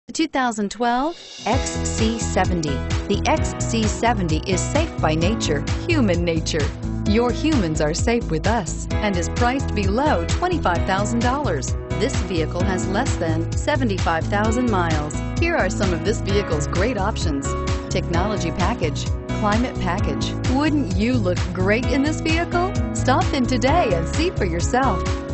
The 2012 XC70. The XC70 is safe by nature, human nature. Your humans are safe with us and is priced below $25,000. This vehicle has less than 75,000 miles. Here are some of this vehicle's great options: technology package, climate package. Wouldn't you look great in this vehicle? Stop in today and see for yourself.